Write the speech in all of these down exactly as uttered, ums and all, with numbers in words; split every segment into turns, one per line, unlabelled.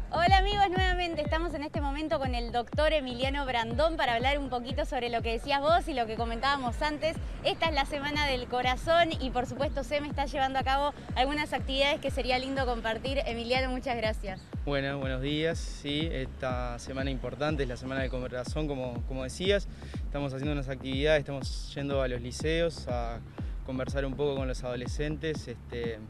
Hola amigos, nuevamente estamos en este momento con el doctor Emiliano Brandón para hablar un poquito sobre lo que decías vos y lo que comentábamos antes. Esta es la Semana del Corazón y por supuesto SEM está llevando a cabo algunas actividades que sería lindo compartir. Emiliano, muchas gracias.
Bueno, buenos días. Sí, esta semana importante es la Semana del Corazón, como, como decías. Estamos haciendo unas actividades, estamos yendo a los liceos a conversar un poco con los adolescentes, este,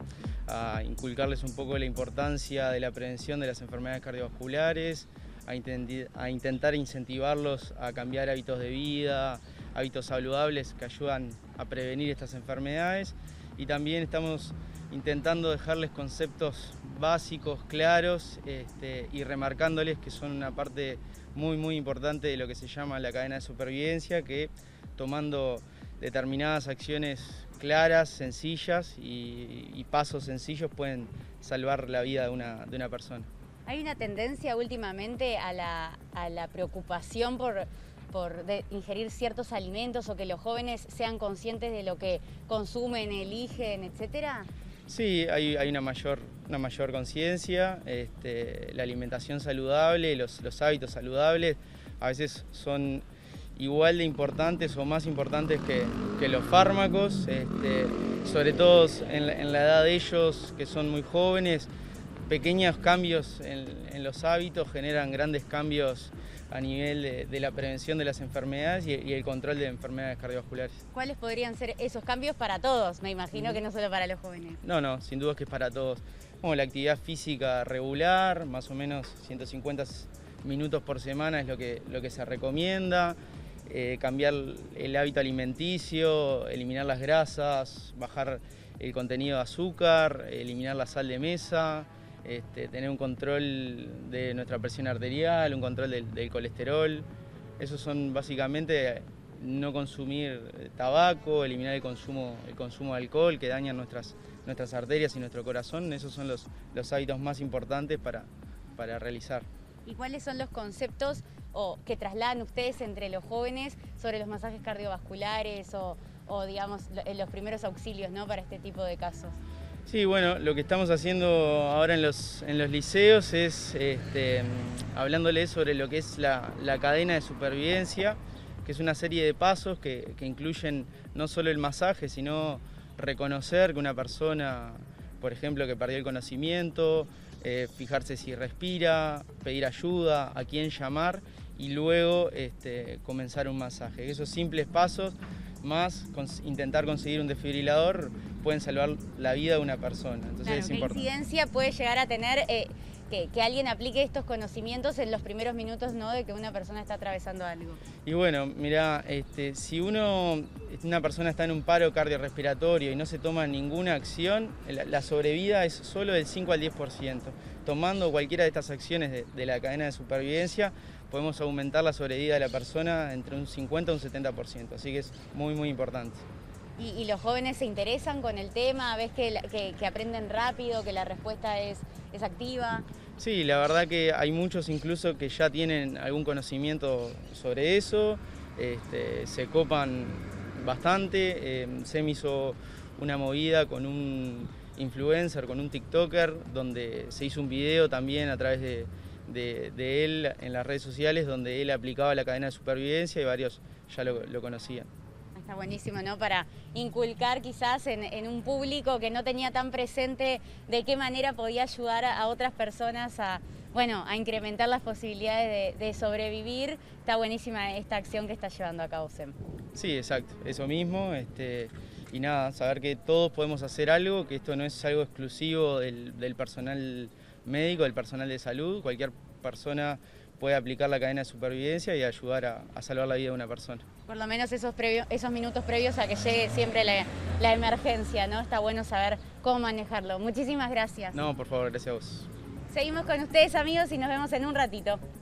a inculcarles un poco la importancia de la prevención de las enfermedades cardiovasculares, a, intent a intentar incentivarlos a cambiar hábitos de vida, hábitos saludables que ayudan a prevenir estas enfermedades, y también estamos intentando dejarles conceptos básicos, claros, este, y remarcándoles que son una parte muy muy importante de lo que se llama la cadena de supervivencia, que tomando determinadas acciones claras, sencillas y, y pasos sencillos pueden salvar la vida de una, de una persona.
Hay una tendencia últimamente a la, a la preocupación por, por de ingerir ciertos alimentos o que los jóvenes sean conscientes de lo que consumen, eligen, etcétera.
Sí, hay, hay una mayor, una mayor conciencia, este, la alimentación saludable, los, los hábitos saludables a veces son igual de importantes o más importantes que, que los fármacos, este, sobre todo en la, en la edad de ellos, que son muy jóvenes. Pequeños cambios en, en los hábitos generan grandes cambios a nivel de, de la prevención de las enfermedades y, y el control de enfermedades cardiovasculares.
¿Cuáles podrían ser esos cambios para todos? Me imagino que no solo para los jóvenes.
No, no, sin duda que es para todos. Como la actividad física regular, más o menos ciento cincuenta minutos por semana es lo que, lo que se recomienda. Eh, cambiar el hábito alimenticio, eliminar las grasas, bajar el contenido de azúcar, eliminar la sal de mesa, este, tener un control de nuestra presión arterial, un control del, del colesterol. Esos son básicamente no consumir tabaco, eliminar el consumo, el consumo de alcohol que dañan nuestras, nuestras arterias y nuestro corazón. Esos son los, los hábitos más importantes para, para realizar.
¿Y cuáles son los conceptos o que trasladan ustedes entre los jóvenes sobre los masajes cardiovasculares o, o digamos, los primeros auxilios, ¿no?, para este tipo de casos?
Sí, bueno, lo que estamos haciendo ahora en los, en los liceos es este, hablándoles sobre lo que es la, la cadena de supervivencia, que es una serie de pasos que, que incluyen no solo el masaje, sino reconocer que una persona, por ejemplo, que perdió el conocimiento, eh, fijarse si respira, pedir ayuda, a quién llamar y luego este, comenzar un masaje. Esos simples pasos, más cons intentar conseguir un desfibrilador, pueden salvar la vida de una persona. Entonces,
claro,
es
¿qué
importante.
incidencia puede llegar a tener eh, que, que alguien aplique estos conocimientos en los primeros minutos, ¿no?, de que una persona está atravesando algo?
Y bueno, mirá, este, si uno, una persona está en un paro cardiorrespiratorio y no se toma ninguna acción, la, la sobrevida es solo del cinco al diez por ciento. Tomando cualquiera de estas acciones de, de la cadena de supervivencia, podemos aumentar la sobrevida de la persona entre un cincuenta y un setenta por ciento, así que es muy muy importante.
¿Y, y los jóvenes se interesan con el tema? ¿Ves que, que, que aprenden rápido, que la respuesta es, es activa?
Sí, la verdad que hay muchos incluso que ya tienen algún conocimiento sobre eso, este, se copan bastante. eh, SEM hizo una movida con un influencer, con un TikToker, donde se hizo un video también a través de, de, de él en las redes sociales, donde él aplicaba la cadena de supervivencia y varios ya lo, lo conocían.
Está buenísimo, ¿no?, para inculcar quizás en, en un público que no tenía tan presente de qué manera podía ayudar a, a otras personas a, bueno, a incrementar las posibilidades de, de sobrevivir. Está buenísima esta acción que está llevando a cabo SEM.
Sí, exacto, eso mismo. Este, y nada, saber que todos podemos hacer algo, que esto no es algo exclusivo del, del personal médico, del personal de salud. Cualquier persona puede aplicar la cadena de supervivencia y ayudar a, a salvar la vida de una persona.
Por lo menos esos, previo, esos minutos previos a que llegue siempre la, la emergencia, ¿no? Está bueno saber cómo manejarlo. Muchísimas gracias.
No, por favor, gracias a vos.
Seguimos con ustedes, amigos, y nos vemos en un ratito.